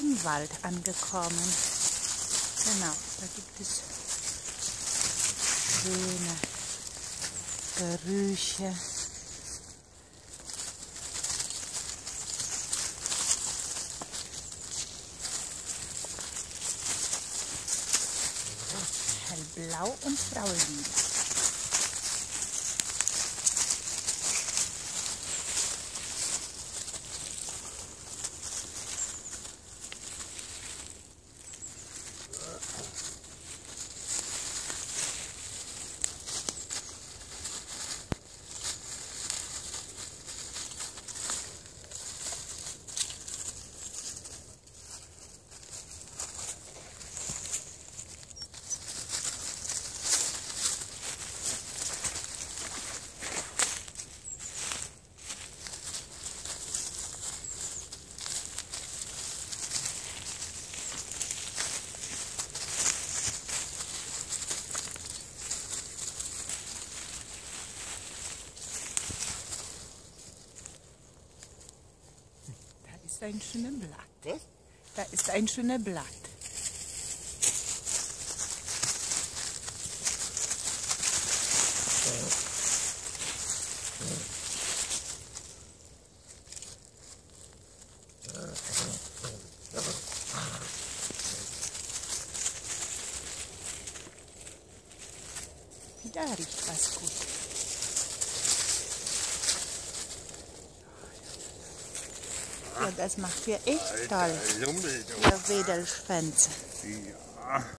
im Wald angekommen. Genau, da gibt es schöne Gerüche. Hellblau und Braunlila. Da ist ein schönes Blatt. Was? Da ist ein schönes Blatt. Da riecht was gut. Ja, das macht ihr echt toll, ihr Wedelschwänze. Ja.